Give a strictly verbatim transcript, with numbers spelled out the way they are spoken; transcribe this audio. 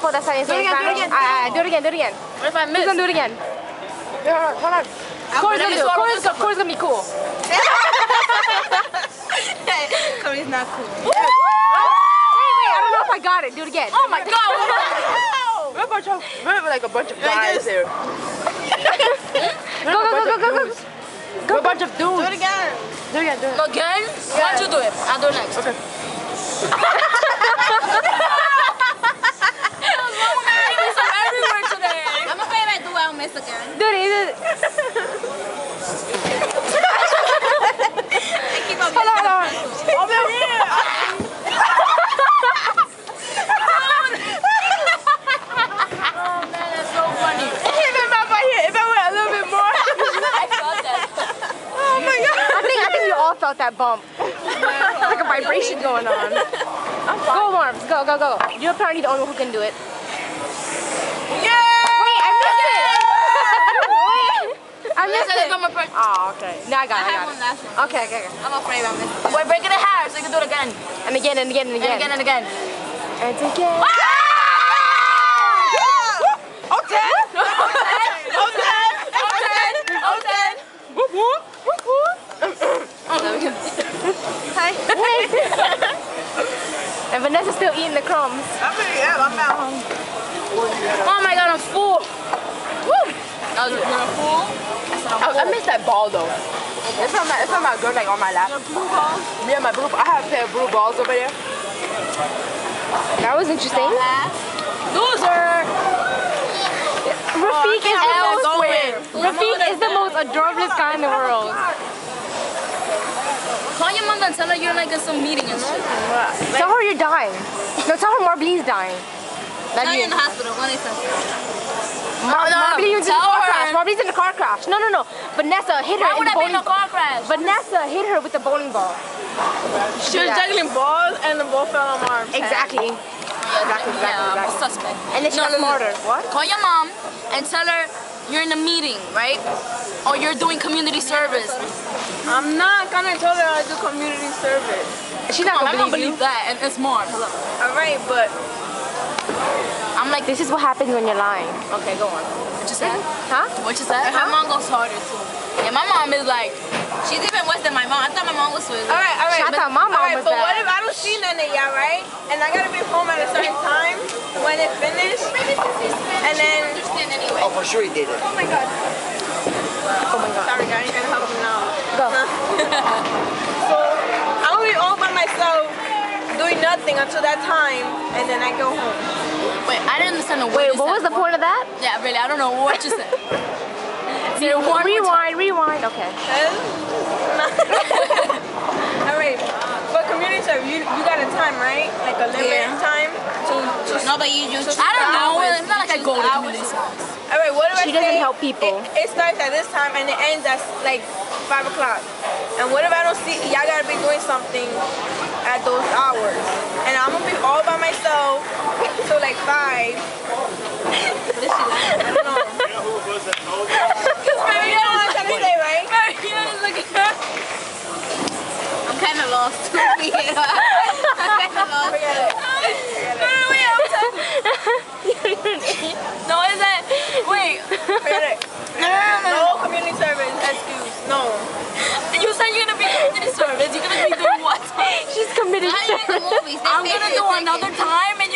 cool. That's how you say it. Do it again, do it again. Uh, do it again, do it again. What if I miss? Who's gonna do it again? Yeah, hold on. Corey's gonna do it. Corey's, Corey's gonna be cool. Corey's not cool. Wait, wait, I don't know if I got it. Do it again. Oh my god! We're a bunch of, we're like a bunch of guys here. Go, go, go, go, go, go. We're a bunch of dudes. Do it again. Do it again, do it. Again? Why don't you do it? I'll do it next. Okay. Everywhere today. I'm afraid if I do, I'll miss again. Do it, do it. I keep on Hold on, hold on. Over here. Oh man, that's so funny. If it went right here, if I went a little bit more. I felt that. Oh my god. I think, I think you all felt that bump. Like a vibration going on. Go, Marvs. Go, go, go. You're apparently the only one who can do it. Yeah! Wait, I missed it. Wait, I missed it. I'm afraid. Oh, okay. Now I got it. I I have got one it. last one. Okay, okay, okay. I'm afraid I missed it. We're breaking it hard so you can do it again. And again, and again, and And again. again and again. And again. Oh, ten! Oh, ten! Oh, ten. Whoop, whoop. Whoop, whoop. Hi. And Vanessa's still eating the crumbs. I'm pretty, yeah, I'm not home. Oh my god, I'm full. Woo! That was it. You're a fool? I said I'm I, I full. miss that ball though. It's not my, it's not my girl like on my lap. Your blue ball? Me and my blue, I have a pair of blue balls over there. That was interesting. Loser! Rafiq is the most elsewhere. Rafiq is the most adorablest guy in the world. Call your mom and tell her you're like at some meeting and shit. Tell her you're dying. No, tell her Marbli's dying. That'd Now be you're in the hospital. When is that? Mar no, no. Marbli was in a Tell car her. crash. Marbli's in a car crash. No, no, no. Vanessa hit her Why in would the I be in bowling a car crash? Vanessa hit her with the bowling ball. She was juggling balls and the ball fell on my arm. Exactly. Exactly, exactly, yeah, I'm a exactly. suspect. And then she No, got no, no. smarter. What? Call your mom and tell her you're in a meeting, right? Or you're doing community service. I'm not gonna tell her I do community service. She's not Come on, I gonna don't believe you. believe that, and it's more. Hello. Alright, but I'm like, this is what happens when you're lying. Okay, go on. What you said? Huh? What you said? Her mom goes harder too. Yeah, my mom is like, she's even worse than my mom. I thought my mom was Swiss. alright, alright. I thought my mom Alright, was but what bad. if I don't see none of y'all, right? And I gotta be home at a certain time when it's finished. And then anyway. Oh, for sure he did it. oh my god. Oh my god. Sorry guys, I gotta help him now. Go. So I'll be all by myself doing nothing until that time and then I go home. Wait, I didn't understand the word Wait, you what said. was the point of that? Yeah, really, I don't know what you said. Say it one more time. Rewind, rewind. Okay. Alright, but community service, you, you got a time, right? Like a limit Yeah. time to, to No, but you just. I don't know. It's not like I go to community service. Alright, what if She I doesn't say help people. It, it starts at this time and it ends at like five o'clock. And what if I don't see y'all gotta be doing something at those hours? And I'm gonna be all by myself till like five. What is she like? I don't know. Cause baby, you know what I'm trying to say, right? I'm kind of lost. I'm kind of lost. Forget it. No, is that? Wait. Forget it. No community service excuse. No. You said you're gonna be community service. You're gonna be doing what? She's committed I'm service. gonna do another time and